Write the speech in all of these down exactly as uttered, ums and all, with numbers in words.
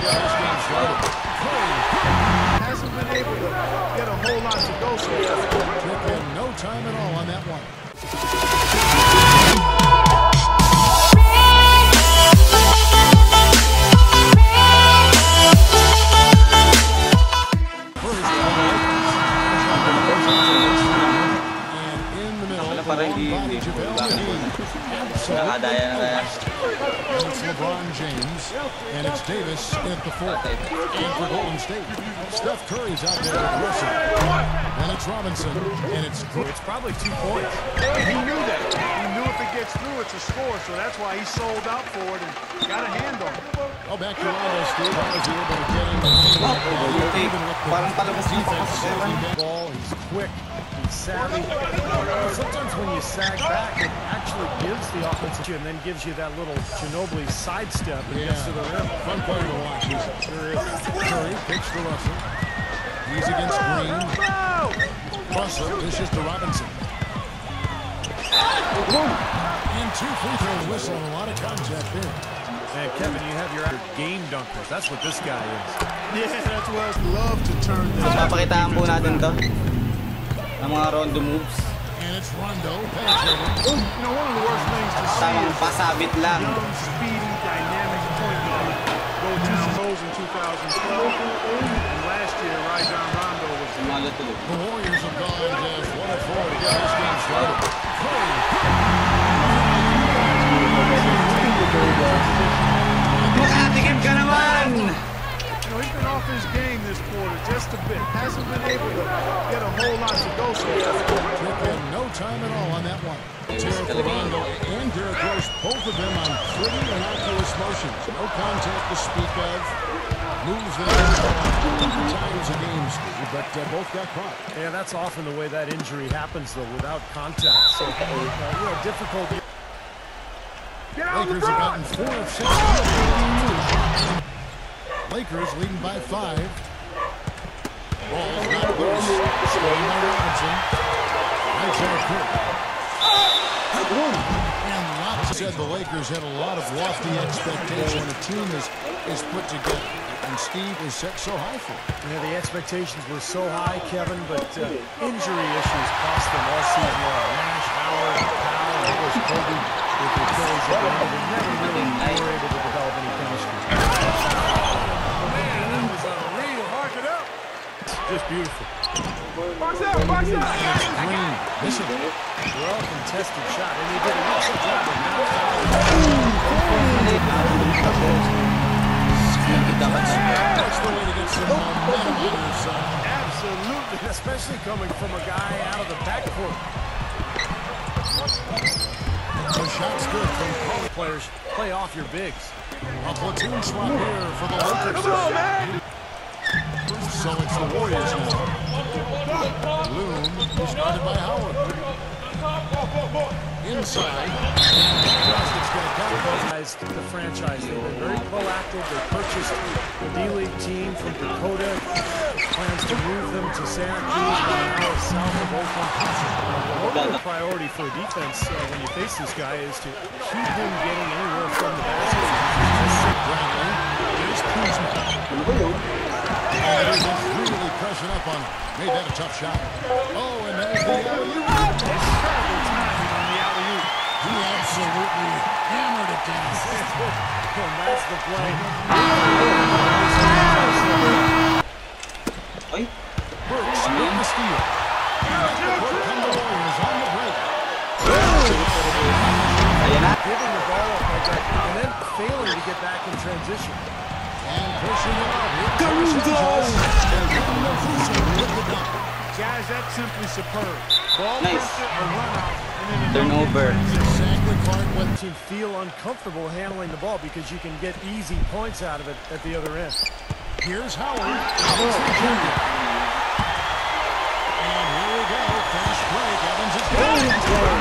get this game started. Curry hasn't been able to get a whole lot to go so far. took in no time at all on that one. Parang hindi hindi nakadaya na kaya. It's LeBron James, and it's Davis at the fourth. And for Golden State, Steph Curry's out there with Russell. And it's Robinson, and it's It's probably two points. He knew that. He knew if it gets through, it's a score, so that's why he sold out for it and got a hand on it. Oh, back to Rondo, Steve. How was he able to get in the even with the Parang palabas na pa kasi Seven. Ball, he's quick, he's savvy. Sometimes when you sag back, it actually gives the offense and then gives you that little Ginobili sidestep and Yeah. gets to the rim. Fun player to watch. He's Sure is. Curry pitch to Russell. He's against Green. Russell dishes to Robinson. And two free throw whistle and a lot of contact there. And Kevin, you have your game dunkers. That's what this guy is. Yeah, that's what I love to turn this. So, papakitaan po natin to ng mga Rondo moves. And it's Rondo penetrating. You know, one of the worst things to see Tamang is pasabit lang. young, speedy, dynamic point guard go down lows in two thousand twelve. And last year, Rajon Rondo was Malo to. The Warriors have gone just one and four to get this game started. Curry. Makatikim ka naman! You know, he's been off his game this quarter just a bit. Hasn't been able to get a whole lot to go so far. Took in no time at all on that one. Terry Rondo and Derrick Rose, both of them on pretty innocuous motions. No contact to speak of. Moves that are times a game, Steve, but uh, both got caught. Yeah, that's often the way that injury happens, though, without contact. So, uh, you know, difficult. Lakers have gotten four of six. Lakers leading by five. Ball's not loose. Scoring by Robinson. Right side Curry. And lots said the Lakers had a lot of lofty expectation. The team is, is put together. And Steve is set so high for it. Yeah, the expectations were so high, Kevin, but uh, injury issues cost them all season long. Nash, Howard, Powell, and of course Kobe with the Achilles at the end. They never really were able to develop any chemistry. Man, that was a real hark it up. Just beautiful. Box out, box out! Green, missing. Well contested shot, and he did a excellent job of not fouling. That's the way to get some momentum on your side. Absolutely, especially coming from a guy out of the backcourt. The shot's good from Paul. Players, play off your bigs. A platoon swap here for the Lakers. Come on, man! So it's the Warriors now. Loom is started by Howard. Inside. It's going to capitalize. The franchise, they've been very proactive. They purchased the D-League team from Dakota. Plans to move them to Syracuse, about an hour south of Oakland. The priority for a defense uh, when you face this guy is to keep him getting anywhere from the basket. Bradley. Here's Kuzma. And he's really pressing up on him. Made that a tough shot. Oh, and there's the alley-oop. Incredible timing on the alley-oop. He absolutely hammered it down. And that's the play. Ay, Burks with the steal. Come the Warriors on the break. ayan na. Giving the ball up like that, and then failing to get back in transition. And pushing it out. Here Guys, that's simply superb. Ball Nice. pursuit, a run out, and then a Turnover. exactly Clark went to feel uncomfortable handling the ball because you can get easy points out of it at the other end. Here's Howard. Robinson Junior And here we go. Fast break. Evans is going.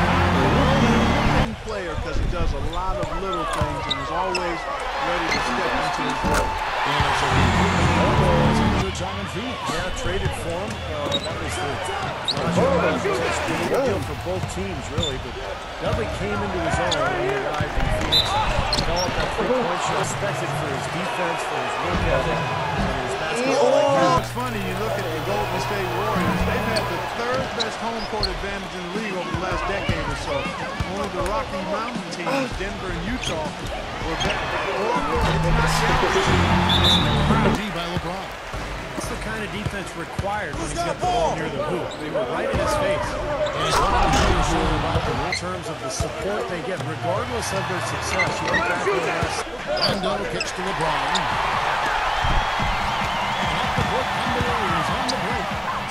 Player because he does a lot of little things and is always ready to step into his role. And it's a good time in Phoenix. Yeah, traded for him. Uh, that was the, uh, big deal for both teams, really. But Dudley came into his own when he arrived in Phoenix, developed that three-point shot, respected for his defense, for his work ethic, and his basketball I Q. It's funny, you look at the Golden State Warriors, they've had the third best home court advantage in the league over the last decade or so. Only the Rocky Mountain teams, Denver and Utah, were better. D by LeBron. That's the kind of defense required when he's got the ball near the hoop. They were right in his face. And in terms of the support they get, regardless of their success, you look back at last. Rondo kicks to LeBron. Off the court, the Warriors on the break.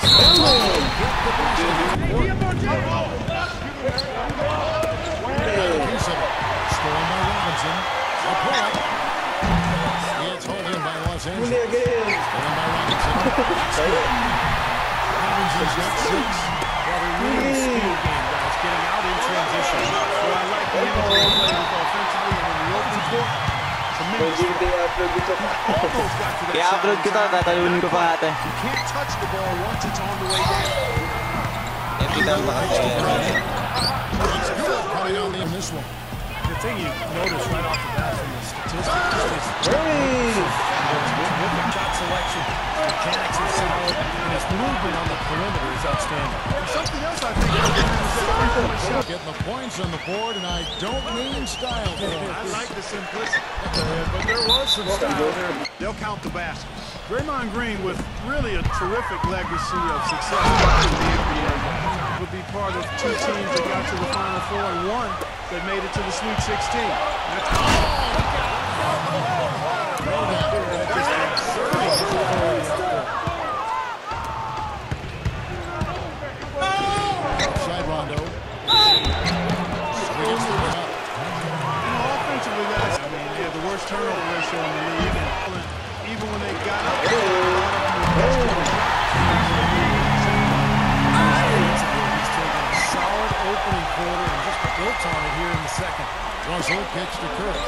Scoring by Robinson. A pull-up. It's hauled in by Los Angeles. Scoring by Robinson. Robinson's got six. Well, they're really a speed game, guys, getting out in transition. So I like the energy they play with offensively and in the open court. Tremendous. Almost got to that I-upload ko to, tatalunin ko pa ate. You can't touch the ball once it's on the way down. Epitan pa kasi. It's good coming on in this one. The thing you notice right off the bat from the statistics is with the shot selection, mechanics are solid, and his movement on the perimeter is outstanding. Something else I think is Getting the points on the board, and I don't mean style. I like the simplicity. But there was some style there. They'll count the baskets. Draymond Green with really a terrific legacy of success in the N B A. Would be part of two teams that got to the Final Four and one that made it to the Sweet sixteen. That's Side Rondo. offensively, guys, I mean, they had the worst turnover ratio in the league. And even when they got up, they were He's taken a solid opening quarter and just built on it here in the second. Russell kicks to Curry.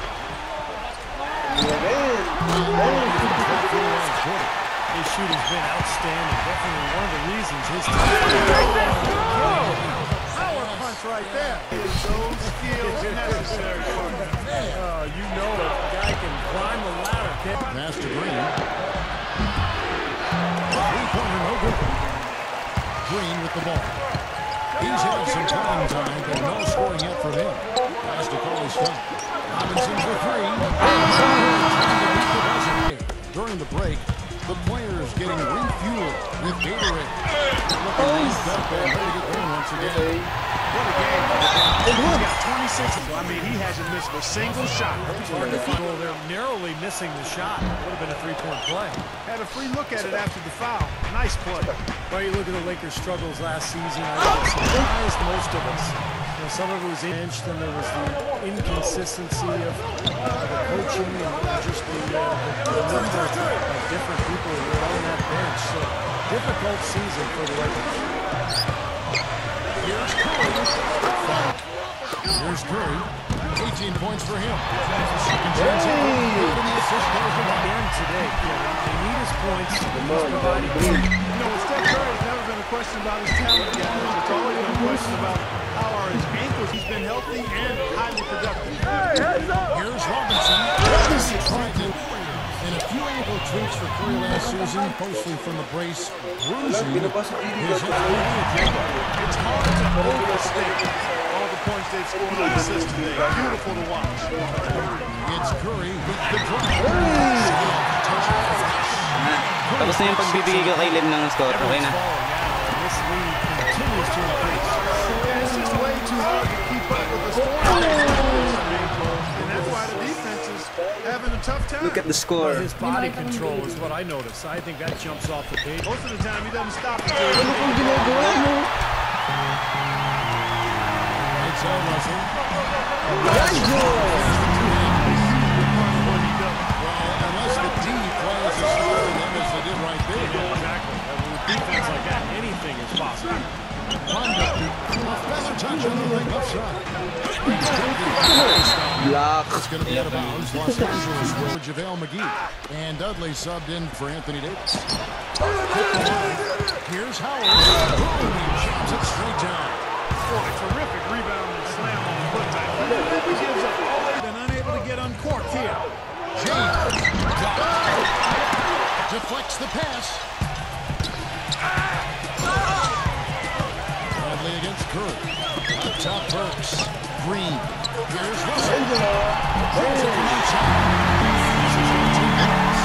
His shooting's been outstanding. Definitely one of the reasons his team. power punch right there. Those skills necessary for him. Uh, you know it. The guy can climb the ladder. Pass to Green. Three-pointer, no good. Green with the ball. He's had some playing time, but no scoring yet from him. Pass to Corey Scott. Robinson for three. During the break, the players getting refueled with Gatorade. Looking raised up and ready to get going once again. What a game. He's got twenty-six. I mean, he hasn't missed a single shot. Wonderful. They're narrowly missing the shot. Would have been a three-point play. Had a free look at it after the foul. Nice play. Well, you look at the Lakers' struggles last season. I think it surprised most of us. You know, some of it was benched, and there was the inconsistency of uh, the coaching and just the, uh, the number of different people who were on that bench. So, difficult season for the Lakers. Here's Curry. Here's Curry. eighteen points for him. Second chance. Again today, they need his points. He's providing. You know, with Steph Curry, it's never been a question about his talent, guys. It's always been a question about how are his ankles. He's been healthy and highly productive. Here's Robinson. Robinson tried to. And a few ankle tweaks for Curry last season, mostly from the brace bruising. His It's hard to overstate all the points they've scored on assists today. Beautiful to watch. It's Curry with the drive. Tapos na yung pagbibigay ko kay Lim ng score. Okay na. This lead continues to increase. It's just way too hard to keep up with the scoring. And that's why the defense is having a tough time. Look at the score. His body control is what I notice. I think that jumps off the page. Most of the time, he doesn't stop until he's Right side Russell. Unless the D plays as hard as they did right there. Exactly. With defense like that, anything is possible. Rondo. Feather touch on the right left side. Block. It's going to be out of bounds. Los Angeles will JaVale McGee. And Dudley subbed in for Anthony Davis. Here's Howard. Boom. He chops it straight down. Boy, terrific rebound and James. Deflects the pass. Bradley against Curry. Up top Burks. Green. Here's Russell. Throws it from outside. This is going to take pass.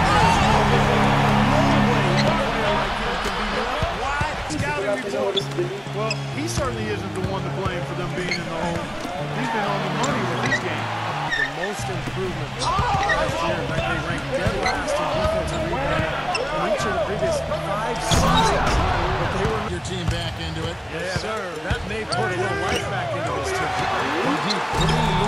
Well, he certainly isn't the one to blame for them being in the hole. He's been on the money with this game. The most improvement last year. In fact, they ranked dead last in defensive rebounding in each of the previous five seasons. But they were Your team back into it. yes, sir. That may put a little life back into this team. Deep Green.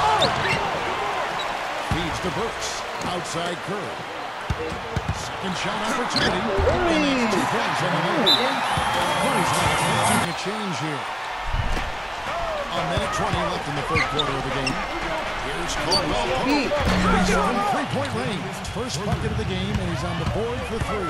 Feeds to Burks. Outside Curry. Second shot opportunity. And that's two points on the night. Curry's making a change here. A minute twenty left in the third quarter of the game. Here's Caldwell Pope. He's from three-point range. First bucket of the game, and he's on the board for three.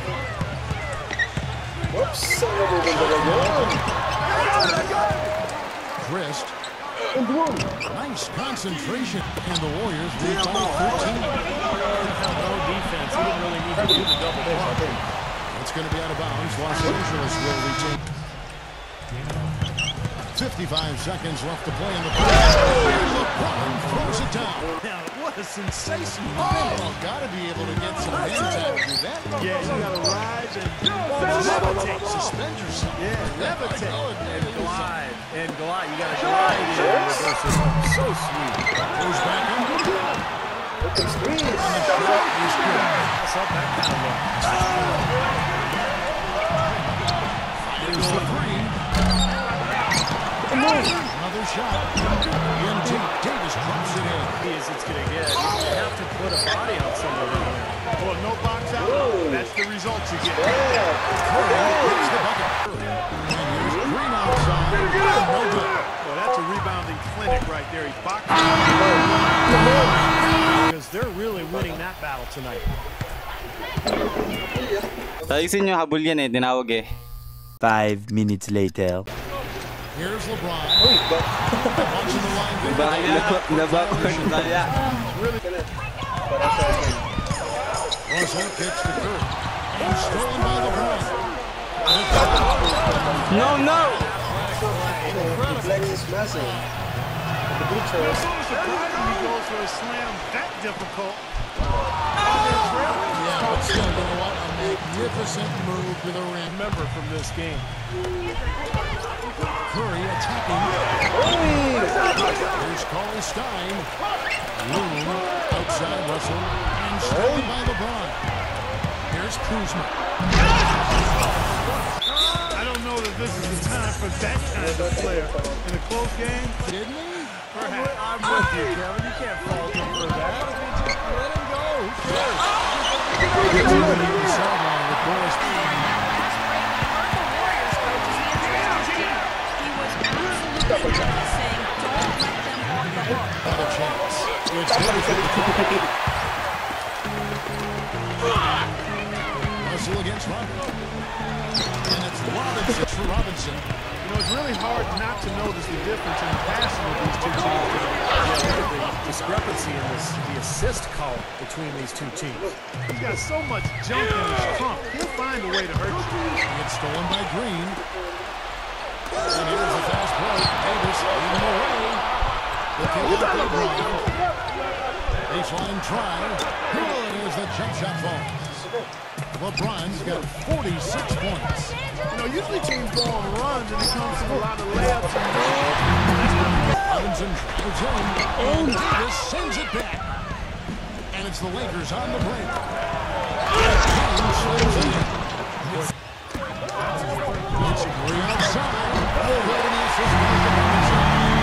Christ. Nice concentration, and the Warriors lead by thirteen. No defense. He didn't really need to do the double clutch. It's going to be out of bounds. Los Angeles will retain. fifty-five seconds left to play in the play. LeBron throws it down. Now, what a sensational Oh, got to be able to get some hands out of that. Yeah, you got to rise and Levitate. Suspend yourself. yeah, levitate. and glide. And glide. You got to glide in and reverse it home. So sweet. Goes back under. He's good. Pass up that kind of Here's the three. Another shot. In deep. Davis drops it in. as it's going to get. You have to put a body on somebody. Well, no box out. That's the results you get. Curry hits the bucket. And here's Green outside. No good. Well, that's a rebounding clinic right there. He's boxing. Because they're really winning that battle tonight. Taisin yung habol yan eh, tinawag eh. Five minutes later. Here's LeBron. Watching the line. Russell kicks to Curry. And stolen by LeBron. No, no! He goes for a slam that difficult. Yeah, but still, you know what? A magnificent move to the rim. Remember from this game. Curry attacking. Here's Cauley Stein. Loon outside Russell. And stolen by LeBron. Here's Kuzma. I don't know that this is the time for that kind of player. In a close game, Didn't he? perhaps. I'm with you, Kevin. You can't fault him for that. I mean, just let him go. Who cares? The sideline with Boris. Not a chance. It's Russell against Rondo. And it's Robinson for Robinson. You know, it's really hard not to notice the difference in the passing of these two teams. Yeah, look at the discrepancy in this, the assist column between these two teams. He's got so much junk in his trunk. He'll find a way to hurt you. It's stolen by Green. And here's a fast break. Davis leading the way. The kick out to LeBron. Baseline try. Good as the jump shot falls. LeBron's got forty-six points. You know, usually teams go on runs and it comes from a lot of layups and goals. Robinson drives in. And Davis sends it back. And it's the Lakers on the break. James slams it in. It's Curry outside. Oh, what an assist by Robinson.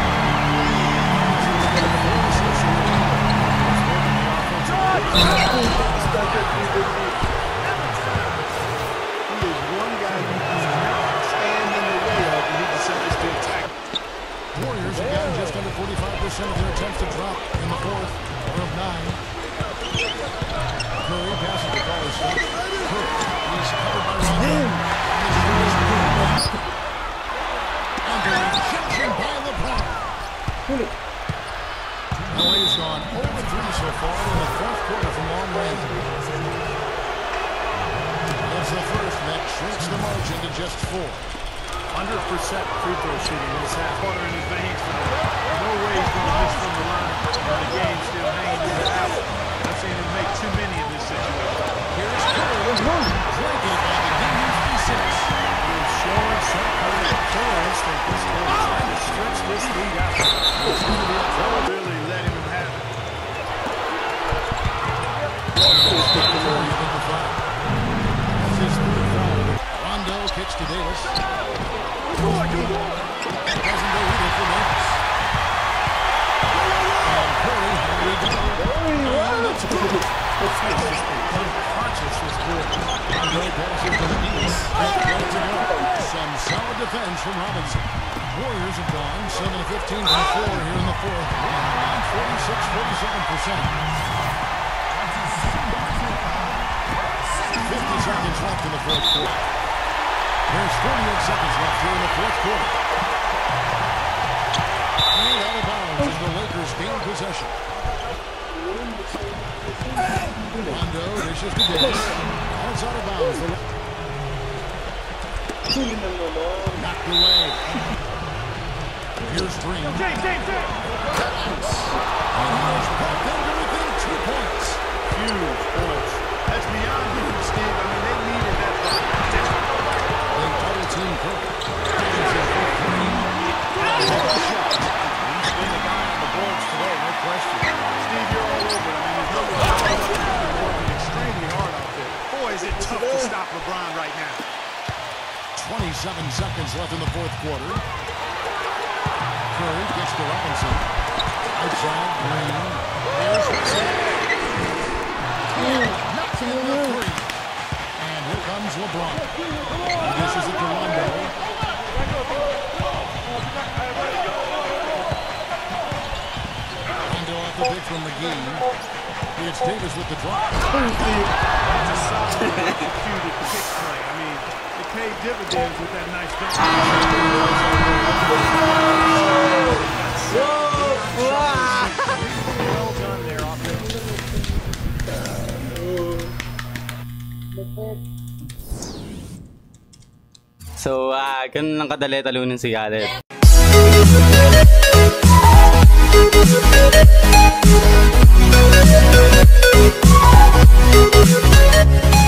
Warriors have gotten just under forty-five percent of their attempts to drop in the fourth of nine. Curry passes the ball. Curry, he's covered by Rondo. And the rejection by LeBron. L A's gone zero for three so far in the just four. one hundred percent free throw shooting this half. Water in his veins for the no way he's going to miss from the line. And the game still hanging in the house. I've seen him make too many in this situation. Here's Curry. Drinking by the game fifty-six. He's showing some kind of killer instinct this quarter, trying to stretch this lead out. It's going to be a trouble really letting him have it. Rondo kicks to Davis. Doesn't go either for Davis. And Curry, here we go. Oh, that's good. It's just unconscious this quarter. Rondo passes to Davis. Eight to go. Some solid defense from Robinson. Warriors have gone seven of fifteen from four here in the fourth. forty-six forty-seven percent. fifty seconds left in the fourth quarter. There's thirty-eight seconds left here in the fourth quarter. And out of bounds as the Lakers gain possession. Rondo dishes to Davis. That's out of bounds. Knocked away. Here's Green. James, James, James. And here's Bogdan within two points. Huge points. That's beyond huge, Steve. I mean, they needed that block. They double team Curry. He's been the guy on the boards today, no question. Steve, you're all over it. I mean, there's no way. They're working extremely hard out there. Boy, is it tough to stop LeBron right now. twenty-seven seconds left in the fourth quarter. Curry gets to Robinson. Outside, Green. There's Wilson. Knocked in the three. And here comes LeBron. He dishes it to Rondo. Rondo off the pick from McGee. It's Davis with the drop. That's a solid executed pick play. I mean, it paid dividends with that nice dunk. Well done there, offensively. So, ah, ganun lang kadali talunin si Garrett. We'll be right back.